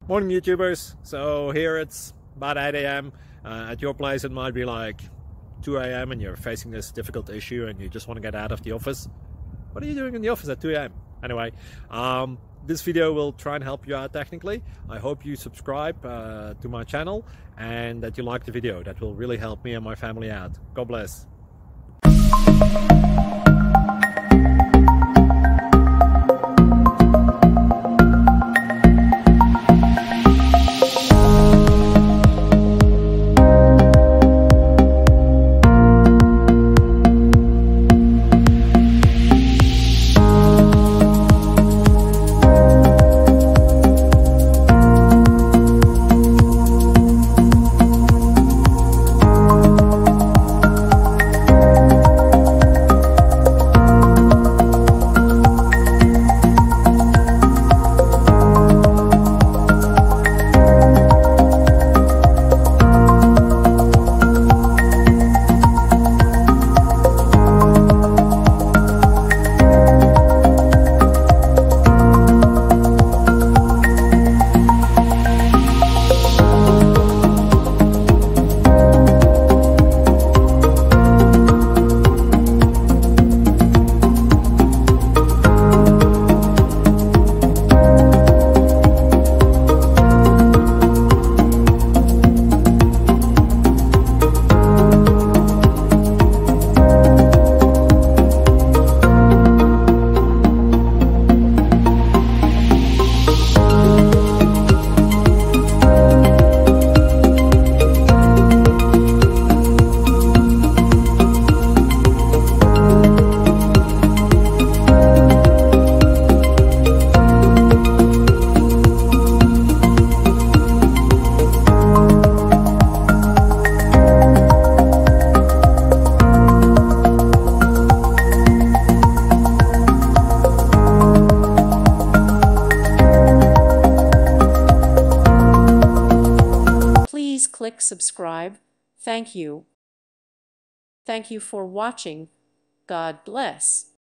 Morning YouTubers. So here it's about 8 a.m. At your place it might be like 2 a.m. and you're facing this difficult issue and you just want to get out of the office. What are you doing in the office at 2 a.m.? Anyway, this video will try and help you out technically. I hope you subscribe to my channel and that you like the video. That will really help me and my family out. God bless. Please click subscribe. Thank you. Thank you for watching. God bless.